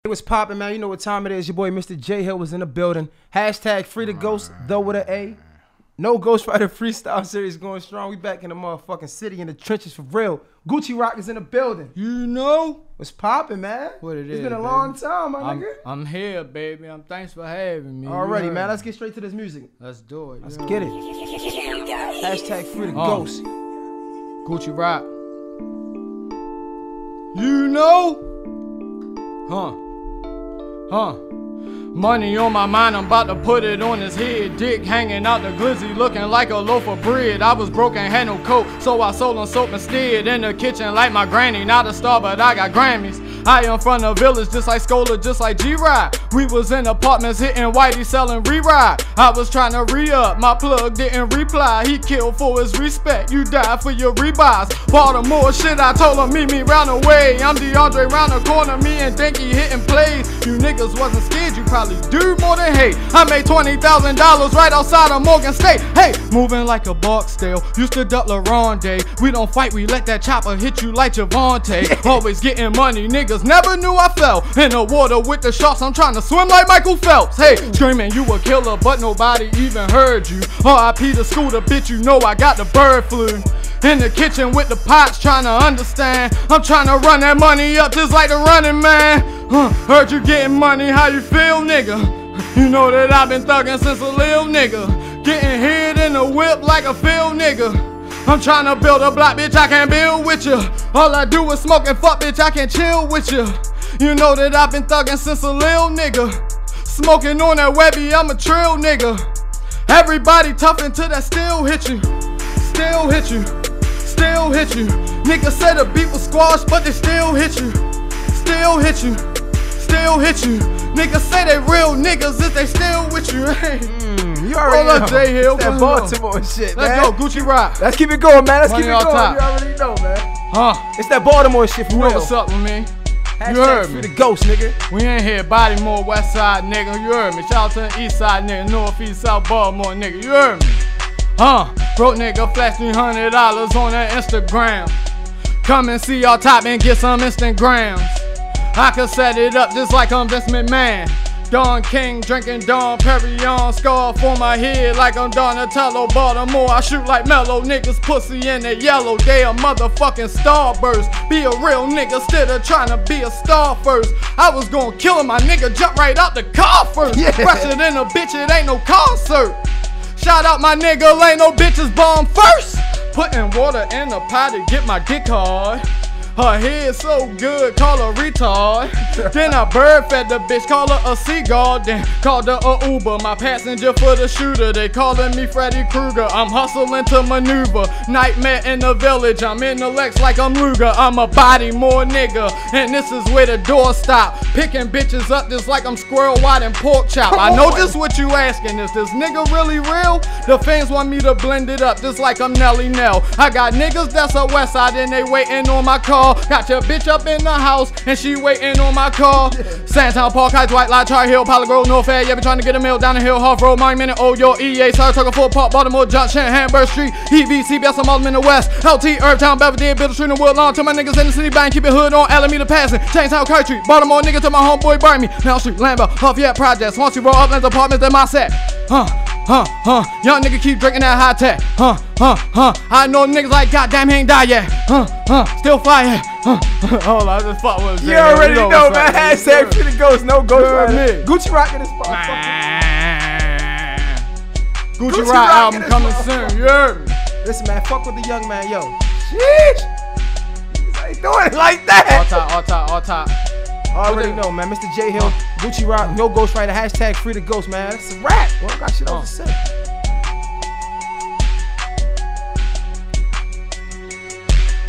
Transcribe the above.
What's poppin', man? You know what time it is. Your boy Mr. J Hill was in the building. Hashtag free the ghost, though with an A. No Ghostwriter freestyle series going strong. We back in the motherfucking city, in the trenches for real. Gucci Rock is in the building. You know what's poppin', man? what it is. It's been a baby. long time, my nigga. I'm here, baby. Thanks for having me. Alrighty, man. Let's get straight to this music. Let's do it. Let's get it. Hashtag free the ghost. Gucci Rock. You know? Money on my mind, I'm about to put it on his head. Dick hanging out the glizzy, looking like a loaf of bread. I was broke and had no coat, so I sold on soap instead. In the kitchen like my granny, not a star, but I got Grammys. I am from the village, just like Scholar, just like G-Ride. We was in apartments hitting Whitey, selling re-ride. I was trying to re-up, my plug didn't reply. He killed for his respect, you died for your rebuys. Baltimore shit, I told him meet me round the way. I'm DeAndre round the corner, me and Dinky hitting plays. You niggas wasn't scared, you probably do more than hate. I made $20,000 right outside of Morgan State. Hey, moving like a Barksdale, used to duck LaRonde. We don't fight, we let that chopper hit you like Javante. Always getting money, niggas never knew I fell in the water with the sharks. I'm trying to swim like Michael Phelps. Hey, screaming you a killer, but nobody even heard you. R.I.P. the scooter, bitch, you know I got the bird flu. In the kitchen with the pots, trying to understand. I'm trying to run that money up just like the Running Man. Heard you getting money, how you feel, nigga? You know that I've been thugging since a little nigga. Getting hit in the whip like a field nigga. I'm trying to build a block, bitch, I can't build with you. All I do is smoke and fuck, bitch, I can't chill with you. You know that I've been thugging since a little nigga. Smoking on that Webby, I'm a trill nigga. Everybody tough until that still hit you. Still hit you. Still hit you. Niggas said the beat was squashed, but they still hit you. Still hit you. Still hit you. Niggas say they real niggas if they still with you. Hey. You already know. J Hill. It's that Baltimore shit, man. Let's go, Gucci Rock. Let's keep it going, man. Let's Money keep it on going. top. You already know, man. It's that Baltimore shit for You real. know what's up with me? Hashtag You heard free me. the ghost, nigga. We ain't here, Baltimore, West Side, nigga. You heard me. Shout out to the East Side, nigga. North, East, South, Baltimore, nigga. You heard me. Broke nigga flash $300 on that Instagram. Come and see y'all top and get some instant grams. I could set it up just like I'm Vince McMahon. Don King drinking Dom Perignon, scarf on my head like I'm Donatello. Baltimore, I shoot like Mellow. Niggas pussy in the yellow, they a motherfucking starburst. Be a real nigga instead of trying to be a star first. I was gonna kill him, my nigga jump right out the car first. Yeah. Fresher than a bitch, it ain't no concert. Shout out my nigga, ain't no bitches bomb first. Putting water in the pot to get my dick hard. Her head so good, call her retard. Then I bird fed the bitch, call her a seagull. Then called her a Uber, my passenger for the shooter. They calling me Freddy Krueger, I'm hustling to maneuver. Nightmare in the village, I'm in the Lex like I'm Luger. I'm a body more nigga, and this is where the door stop. Picking bitches up just like I'm Squirrel White and Pork Chop. I know just what you asking, is this nigga really real? The fans want me to blend it up just like I'm Nelly Nell. I got niggas that's a West Side and they waiting on my call. Got your bitch up in the house and she waiting on my call. Sandtown, Park Heights, White Lot, Char Hill, Palo Grove, North Fair. Yeah, been trying to get a meal down the hill, Half Road, Monument, oh your EA, Saratoga, Fort Park, Baltimore, Junction, Hamburg Street, EV, CBS, I'm all in the West. LT, Earthtown, Belvedere, Bitter Street, and Woodlawn. To my niggas in the city, bang, keep it hood on Alameda passing. Chaintown, Country, Baltimore, nigga to my homeboy Barmy. Now Street, Lambert, Lafayette Projects. Once you roll Uplands Apartments, they're my set. Young nigga keep drinking that high tech. I know niggas like goddamn he ain't die yet. Still fly yet. Hold on, I just fuck with You already know, man. Hashtag free the ghost, no Ghostwriter. Gucci Rock in this motherfucker. Gucci Rock album coming soon, you heard me? Listen, man, fuck with the young man, yo. Sheesh. Niggas ain't doing it like that. All top. Already know, man. Mr. J Hill, Gucci Rock, no Ghostwriter, hashtag free the ghost, man. That's a rap. Well, I got shit else to say.